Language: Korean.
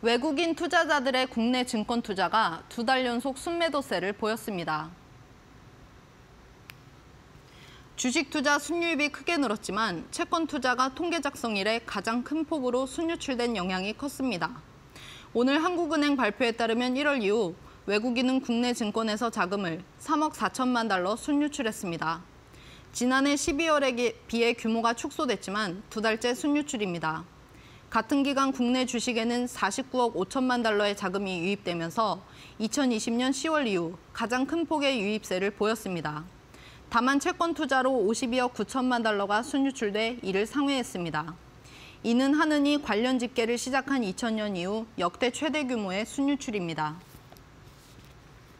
외국인 투자자들의 국내 증권 투자가 2달 연속 순매도세를 보였습니다. 주식 투자 순유입이 크게 늘었지만 채권 투자가 통계 작성 이래 가장 큰 폭으로 순유출된 영향이 컸습니다. 오늘 한국은행 발표에 따르면 1월 이후 외국인은 국내 증권에서 자금을 3억 4천만 달러 순유출했습니다. 지난해 12월에 비해 규모가 축소됐지만 2달째 순유출입니다. 같은 기간 국내 주식에는 49억 5천만 달러의 자금이 유입되면서 2020년 10월 이후 가장 큰 폭의 유입세를 보였습니다. 다만 채권 투자로 52억 9천만 달러가 순유출돼 이를 상회했습니다. 이는 한은이 관련 집계를 시작한 2000년 이후 역대 최대 규모의 순유출입니다.